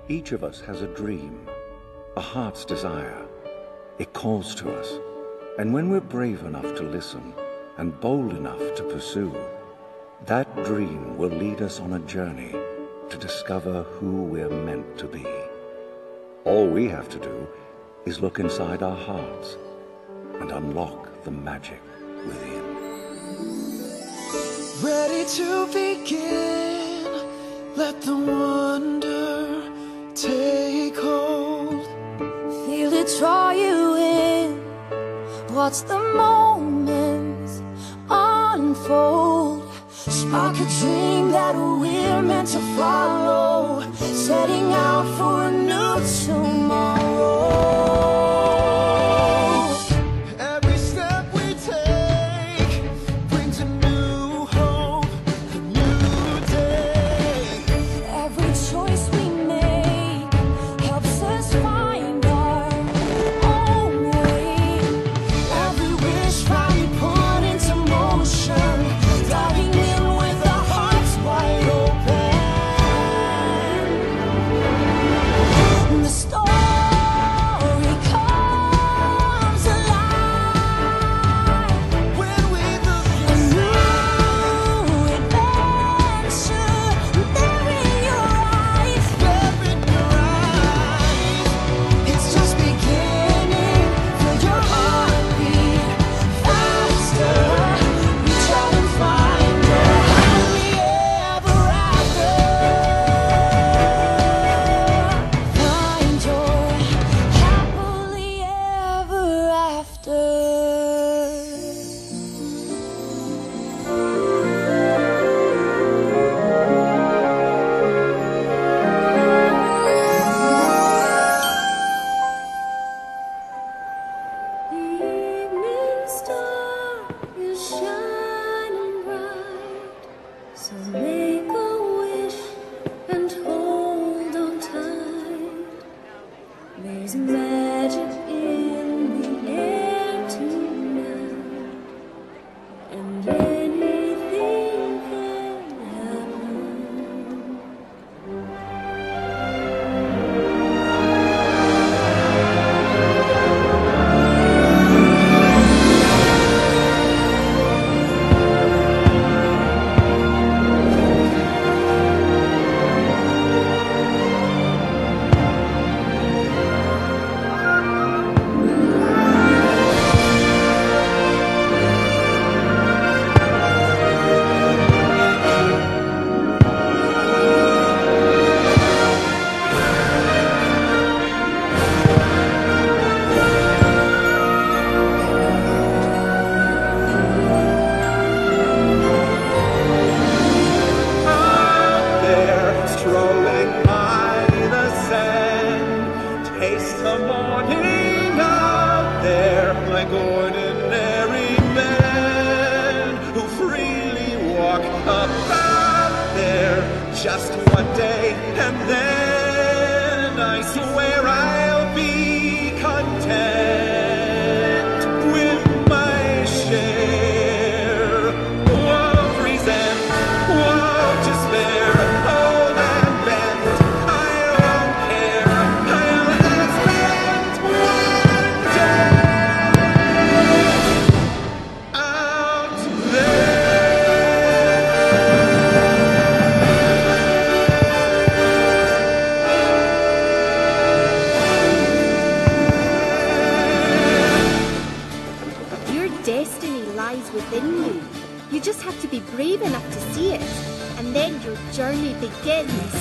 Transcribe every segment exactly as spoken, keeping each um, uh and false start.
Each of us has a dream, a heart's desire. It calls to us, and when we're brave enough to listen and bold enough to pursue, that dream will lead us on a journey to discover who we're meant to be. All we have to do is look inside our hearts and unlock the magic within. Ready to begin, let the wonder take hold. Feel it draw you in, watch the moments unfold. Spark a dream that we're meant to follow, setting out for a new tomorrow. Every step we take brings a new hope, a new day. Every choice we make helps us find our own way. Every wish finally put into motion, diving in with our hearts wide open. The story comes alive When we look a new adventure there in your eyes. there in your eyes, it's just beginning. Feel your heartbeat faster. Reach out and find your happily ever after. Find your happily ever after. The evening star is shining bright, so make a wish and hold on tight. There's magic in the air tonight, and anything can happen. out there, strolling by the sand. Taste the morning out there, like ordinary men who freely walk about there. Just one day, and then I swear I'll be content with my share of resent, of despair, old and bent. I won't care, I'll have spent one day out Your destiny lies within you. You just have to be brave enough to see it, and then your journey begins.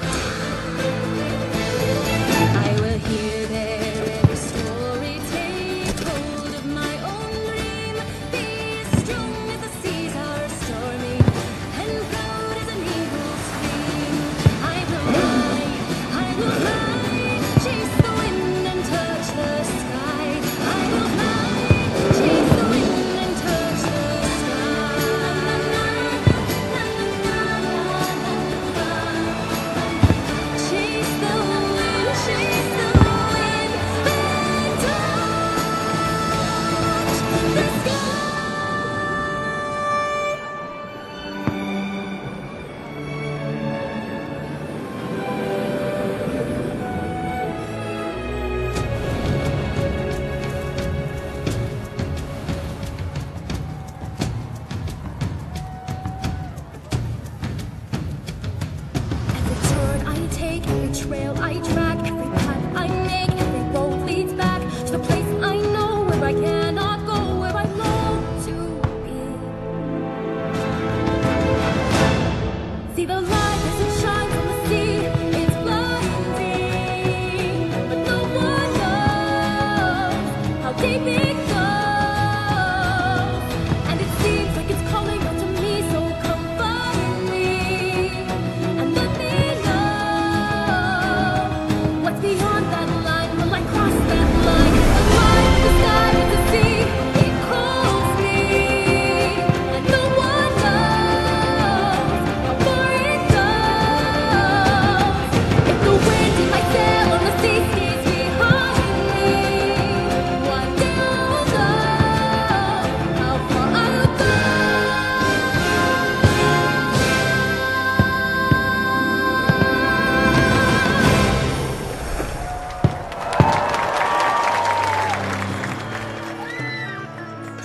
I will hear their every story, take hold of my own dream, be as strong as the seas are stormy, and proud as an eagle's stream. I will ride, I will fly, chase the wind and touch the sky. I will fly, chase the wind and touch the sky. Na, na, na, na, na, na, na, na, na.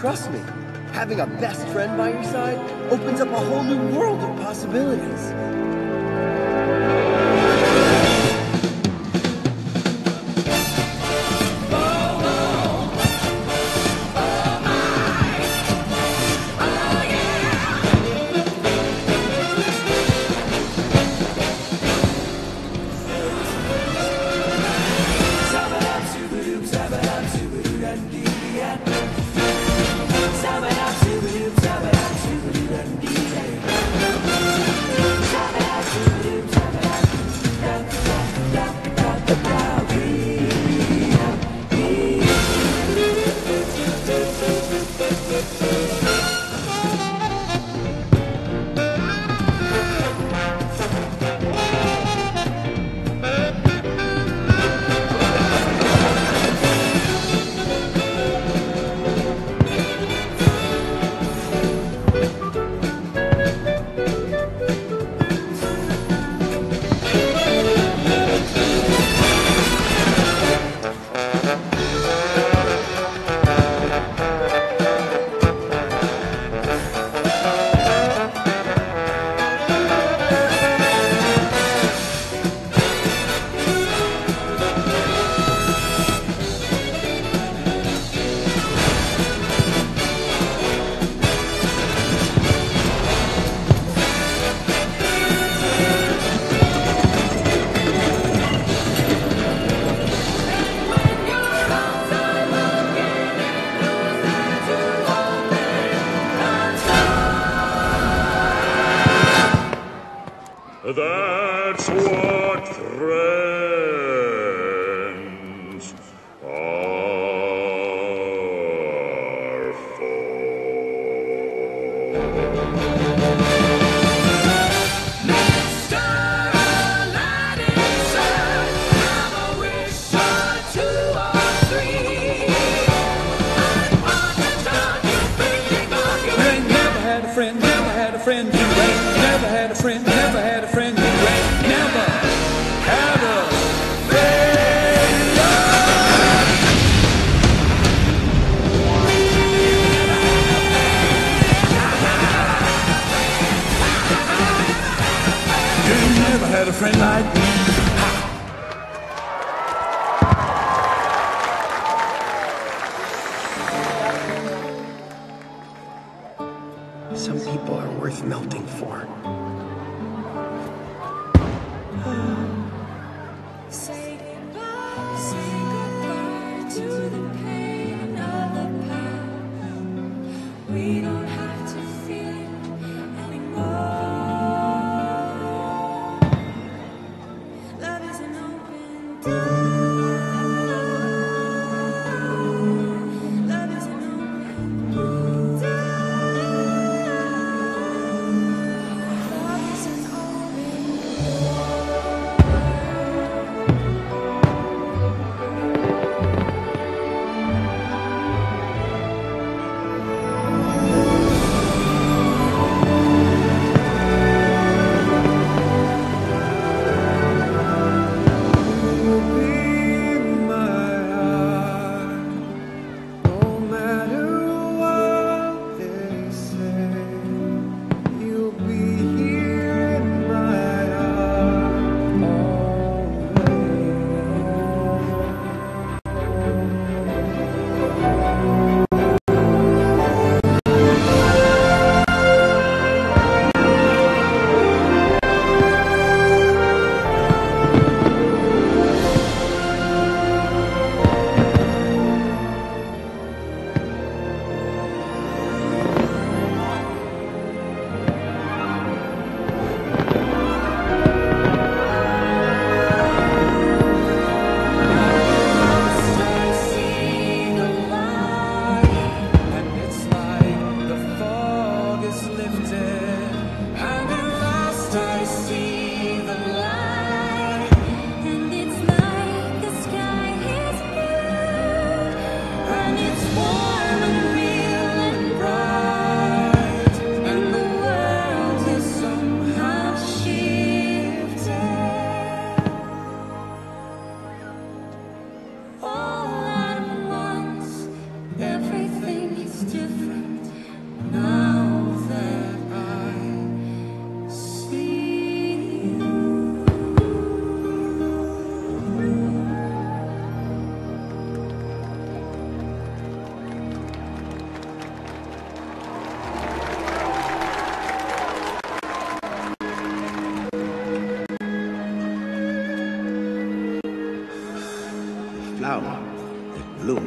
Trust me, having a best friend by your side opens up a whole new world of possibilities. That's what friends are for. Mister Aladdin, sir, have a wish or two or three. And what the dog you thinking of you ain't Never had a friend, never had a friend who ain't never had a friend, never had a friend who ain't never had a friend. You never had a friend like me. Some people are worth melting for. Say goodbye, say goodbye to the pain of the past. We don't have to feel it anymore. Love is an open door. Love is an open door. Love is an open door.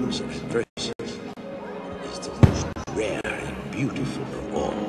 dreams of adversity is the most rare and beautiful of all.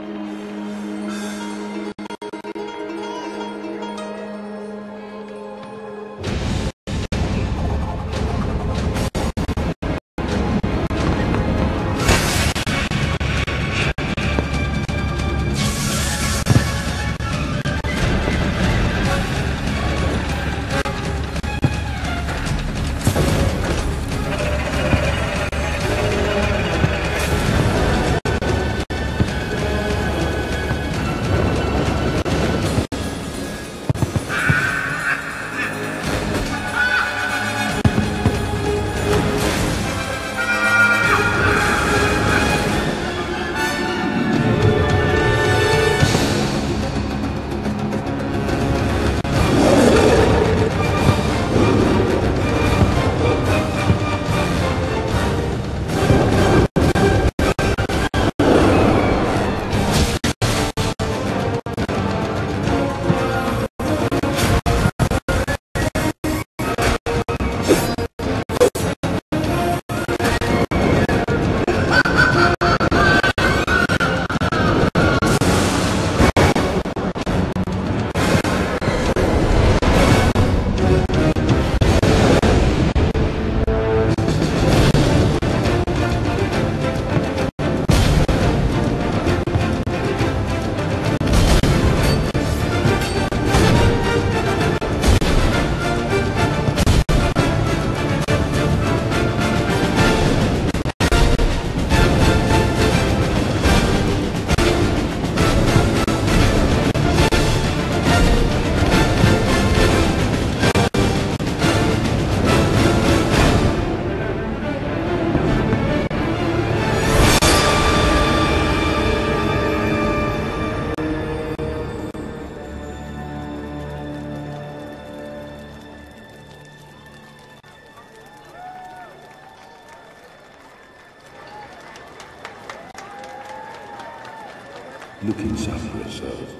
Look inside yourself.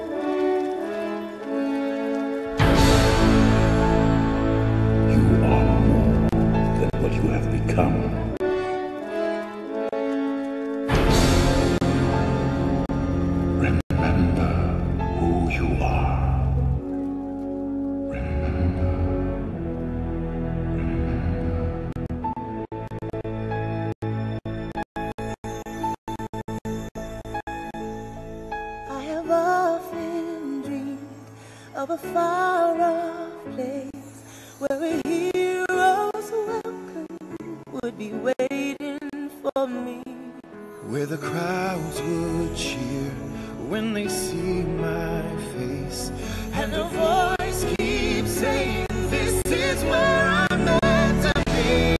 You are more than what you have become. Remember who you are. Remember. I have often dreamed of a far-off place where a hero's welcome would be waiting for me, where the crowds would cheer when they see my face, and a voice keeps saying, "This is where I'm meant to be."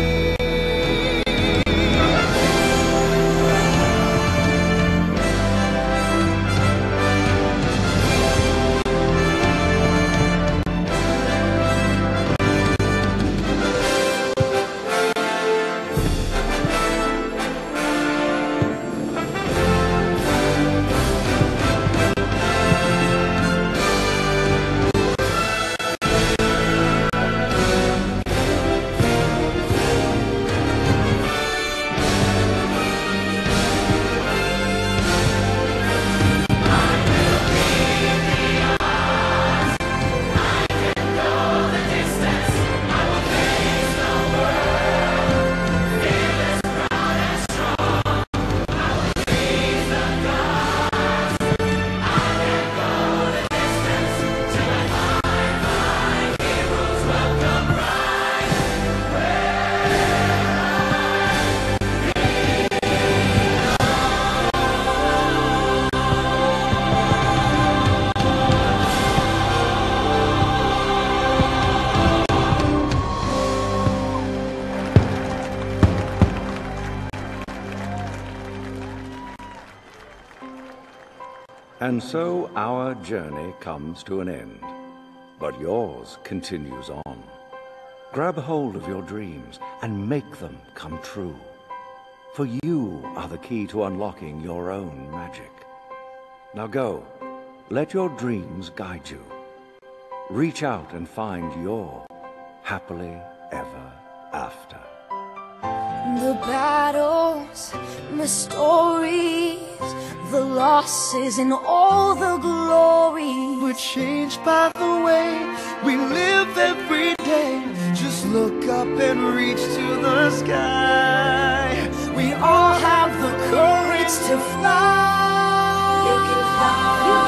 And so our journey comes to an end, but yours continues on. Grab hold of your dreams and make them come true, for you are the key to unlocking your own magic. Now go, let your dreams guide you. Reach out and find your happily ever after. The battles, the stories, the losses, and all the glory. We're changed by the way we live every day. Just look up and reach to the sky. We all have the courage to fly. You can fly.